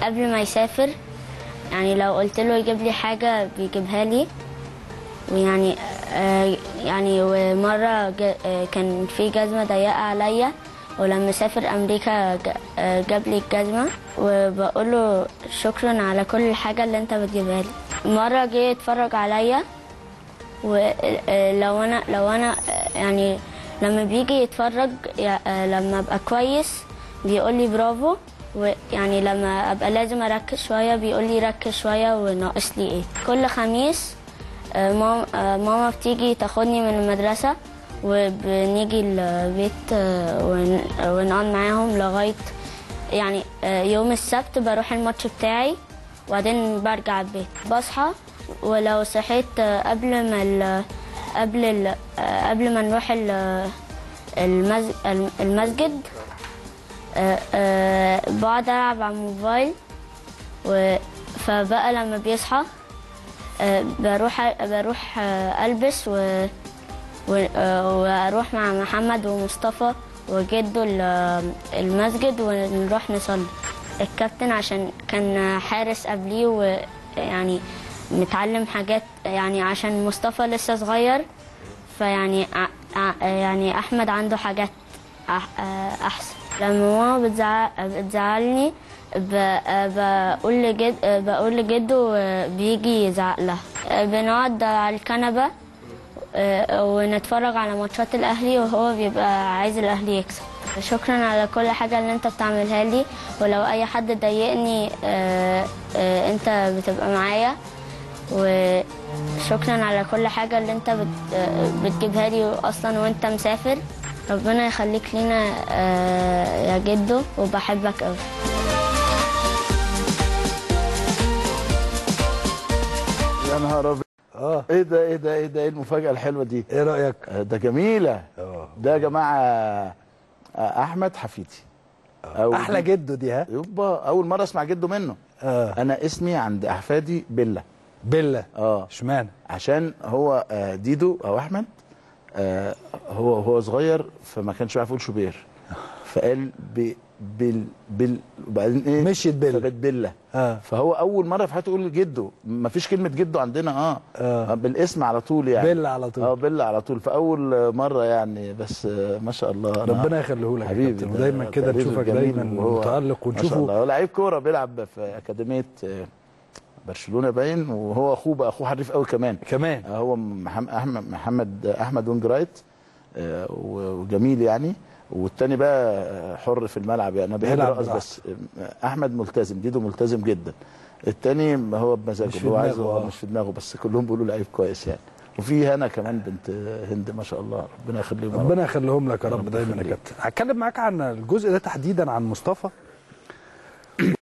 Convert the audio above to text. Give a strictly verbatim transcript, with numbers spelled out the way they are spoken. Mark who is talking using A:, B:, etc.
A: قبل ما يسافر يعني لو قلت له يجيب لي حاجة بيجيبها لي. ويعني آه يعني ومرة كان في جزمة ضيقة عليا، ولما سافر أمريكا جاب لي الجزمة، وبقول له شكرا على كل الحاجة اللي انت بتجيبها لي. مرة جه يتفرج عليا، ولو انا لو انا يعني لما بيجي يتفرج لما ابقى كويس بيقول لي برافو، ويعني لما ابقى لازم اركز شويه بيقول لي ركز شويه وناقص لي ايه. كل خميس ماما ماما بتيجي تاخدني من المدرسه وبنيجي البيت ونقعد معاهم لغايه يعني يوم السبت بروح الماتش بتاعي وبعدين برجع البيت. بصحى ولو صحيت قبل ما ال قبل ال قبل ما نروح المسجد بقعد العب على الموبايل. فبقى لما بيصحى بروح بروح البس واروح مع محمد ومصطفى وجده المسجد ونروح نصلي. الكابتن عشان كان حارس قبليه ويعني متعلم حاجات، يعني عشان مصطفى لسه صغير فيعني يعني احمد عنده حاجات احسن. لما ماما بتزعل بتزعلني بقول لجد بقول لجده بيجي يزعق لها. بنقعد على الكنبه ونتفرج على ماتشات الاهلي وهو بيبقى عايز الاهلي يكسب. شكرا على كل حاجه اللي انت بتعملها لي، ولو اي حد ضايقني انت بتبقى معايا. وشكرا على كل حاجه اللي انت بتجيبها لي اصلا وانت مسافر. ربنا يخليك لينا يا جدو وبحبك قوي.
B: يا نهار ابيض. اه ايه ده ايه ده ايه ده ايه المفاجاه الحلوه دي؟
C: ايه رايك؟
B: ده جميله.
C: اه
B: ده يا جماعه احمد حفيدي.
C: احلى جدو دي. ها
B: يبقى اول مره اسمع جدو منه.
C: اه
B: انا اسمي عند احفادي بيلا.
C: بيلا.
B: اه
C: اشمعنى؟
B: عشان هو ديدو او احمد آه هو هو صغير فما كانش عارف يقول شوبير، فقال ب بال بال وبعدين ايه
C: مشيت بيلا
B: فبقت بيلا.
C: اه
B: فهو اول مره في حياته يقول جدو. ما فيش كلمه جدو عندنا. اه,
C: آه.
B: بالاسم على طول يعني
C: بيلا على طول.
B: اه بيلا على طول. فاول مره يعني بس آه ما شاء الله.
C: ربنا يخليه لك يا كابتن، ودايما كده نشوفك دايما متالق ونشوفه.
B: ما شاء الله. هو لعيب كوره بيلعب في اكاديميه آه برشلونه باين، وهو اخوه بقى اخوه حريف قوي كمان
C: كمان.
B: آه هو محمد احمد محمد احمد وينجرايت آه وجميل يعني. والتاني بقى حر في الملعب يعني. انا بحب الرقص بس. احمد ملتزم، ديدو ملتزم جدا. التاني هو بمزاجه، هو عايز هو مش في دماغه، بس كلهم بيقولوا لعيب كويس يعني. وفي هنا كمان بنت هند ما شاء الله، ربنا يخليهم
C: ربنا يخليهم لك يا رب دايما يا كابتن. هتكلم معاك عن الجزء ده تحديدا عن مصطفى.